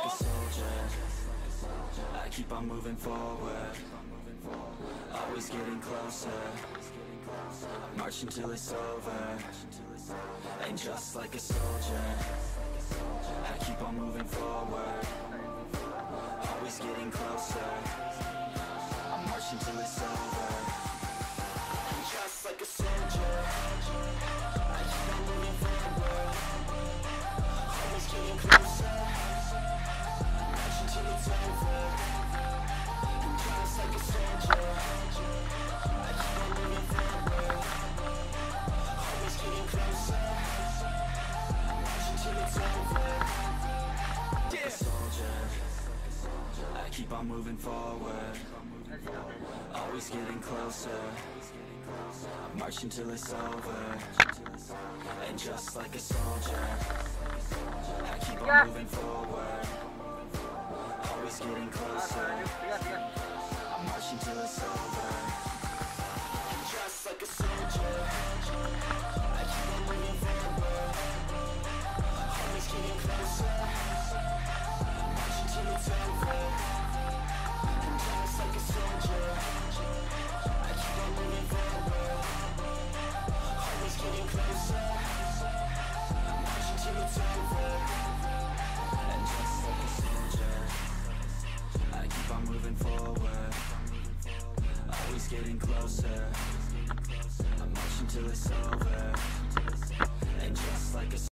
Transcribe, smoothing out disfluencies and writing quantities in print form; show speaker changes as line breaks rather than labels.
a soldier, I keep on moving forward, always getting closer, marching till it's over. And just like a soldier, I keep on moving forward, always getting closer, I'm marching till it's over. And just like a soldier, I keep on moving forward, always getting closer, marching till it's over. And just like a soldier, I keep on moving forward, always getting closer, marching till it's over. Like a soldier, I keep on moving forward, always getting closer, I'm marching till it's over. And just like a soldier, I keep on moving forward, always getting closer, I'm marching till it's over. And just like a soldier, I keep on moving forward, always getting closer, I'm marching till it's over. And just like a soldier, I keep on moving forward, always getting closer, I'm marching till it's over. And just like a soldier, I keep on moving forward, always getting closer, I'm marching till it's over. And just like a